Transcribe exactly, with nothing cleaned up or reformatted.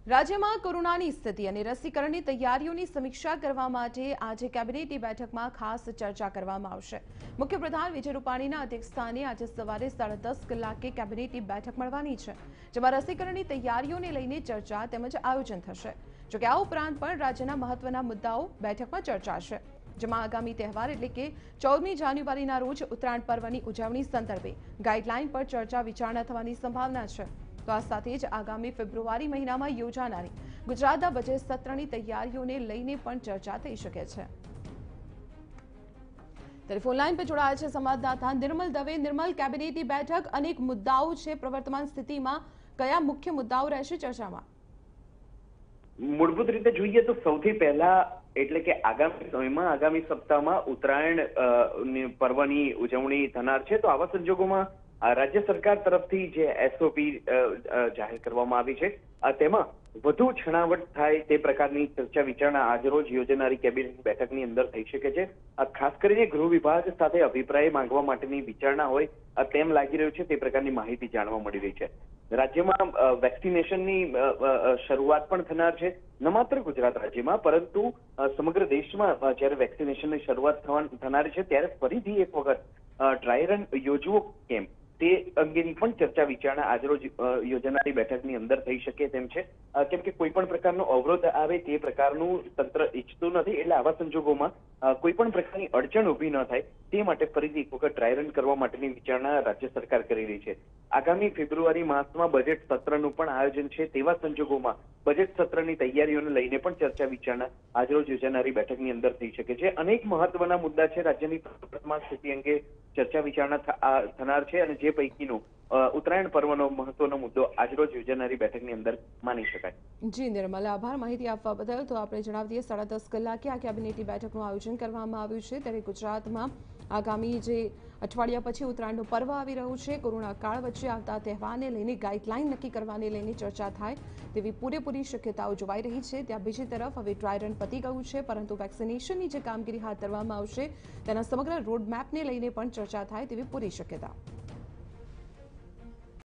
રાજ્યમાં કોરોનાની સ્થિતિ અને રસીકરણની તૈયારીઓની સમીક્ષા કરવા માટે આજે કેબિનેટની બેઠકમાં ખાસ ચર્ચા કરવામાં આવશે। મુખ્યપ્રધાન વિજય રૂપાણીના અધ્યક્ષસ્થાને આજે સવારે સાડા દસ કલાકે કેબિનેટની બેઠક મળવાની છે, જેમાં રસીકરણની તૈયારીઓને લઈને ચર્ચા તેમજ આયોજન થશે। જોકે આ ઉપરાંત પણ રાજ્યના મહત્વના મુદ્દાઓ બેઠકમાં ચર્ચાશે, જેમાં આગામી તહેવાર એટલે કે ચૌદમી જાન્યુઆરીના રોજ ઉત્તરાયણ પર્વની ઉજવણી સંદર્ભે ગાઈડલાઈન પર ચર્ચા વિચારણા થવાની સંભાવના છે। તો આ સાથે જ આગામી ફેબ્રુઆરી મહિનામાં યોજાનારી ગુજરાતના બજેટ સત્રની તૈયારીઓને લઈને પણ ચર્ચા થઈ શકે છે। ટેલિફોન લાઈન પર જોડાયા છે સંવાદદાતા નિર્મલ દવે। નિર્મલ, કેબિનેટની બેઠક અનેક મુદ્દાઓ છે, પ્રવર્તમાન સ્થિતિમાં કયા મુખ્ય મુદ્દાઓ રહેશે ચર્ચામાં? મૂળભૂત રીતે જોઈએ તો સૌથી પહેલા એટલે કે આગામી સમયમાં આગામી સપ્તાહમાં ઉત્તરાયણ પર્વની ઉજવણી થનાર છે, તો આવા સંજોગોમાં રાજ્ય સરકાર તરફથી જે એસઓપી જાહેર કરવામાં આવી છે તેમાં વધુ છણાવટ થાય તે પ્રકારની ચર્ચા વિચારણા આજરોજ યોજાનારી કેબિનેટ બેઠકની અંદર થઈ શકે છે। ખાસ કરીને ગૃહ વિભાગ સાથે અભિપ્રાય માંગવા માટેની વિચારણા હોય તેમ લાગી રહ્યું છે, તે પ્રકારની માહિતી જાણવા મળી રહી છે। રાજ્યમાં વેક્સિનેશનની શરૂઆત પણ થનાર છે, ન માત્ર ગુજરાત રાજ્યમાં પરંતુ સમગ્ર દેશમાં જ્યારે વેક્સિનેશનની શરૂઆત થનારી છે ત્યારે ફરીથી એક વખત ડ્રાય રન યોજવો કેમ તે અંગેની પણ ચર્ચા વિચારણા આજરોજ યોજાનારી બેઠકની અંદર થઈ શકે તેમ છે, કેમ કે કોઈ પણ પ્રકારનો અવરોધ આવે તે પ્રકારનું તંત્ર ઈચ્છતું નથી, એટલે આવા સંજોગોમાં કોઈ પણ પ્રકારની અડચણ ઊભી ન થાય તે માટે ફરીથી એક વખત ડ્રાય રન કરવા માટેની વિચારણા રાજ્ય સરકાર કરી રહી છે। આગામી ફેબ્રુઆરી માસમાં બજેટ સત્રનું પણ આયોજન છે, તેવા સંજોગોમાં બજેટ સત્રની તૈયારીઓને લઈને પણ ચર્ચા વિચારણા આજરોજ યોજાનારી બેઠકની અંદર થઈ શકે છે। અનેક મહત્વના મુદ્દા છે, રાજ્યની વર્તમાન સ્થિતિ અંગે ચર્ચા વિચારણા થનાર છે અને જે પૈકીનો ઉત્તરાયણ પર્વનો મહત્વનો મુદ્દો આજરોજ યોજાનારી બેઠકની અંદર માની શકાય। જી નિર્મલ, આભાર માહિતી આપવા બદલ। તો આપણે જણાવી દઈએ સાડા દસ કલાકે આ કેબિનેટની બેઠકનું આયોજન કરવામાં આવ્યું છે, ત્યારે ગુજરાતમાં આગામી જે અઠવાડિયા પછી ઉત્તરાયણનું પર્વ આવી રહ્યું છે, કોરોના કાળ વચ્ચે આવતા તહેવારને લઈને ગાઈડલાઈન નક્કી કરવાને લઈને ચર્ચા થાય તેવી પૂરેપૂરી શક્યતાઓ જોવાઈ રહી છે। ત્યાં બીજી તરફ હવે ડ્રાય રન પતી ગયું છે, પરંતુ વેક્સિનેશનની જે કામગીરી હાથ ધરવામાં આવશે તેના સમગ્ર રોડમેપને લઈને પણ ચર્ચા થાય તેવી પૂરી શક્યતા।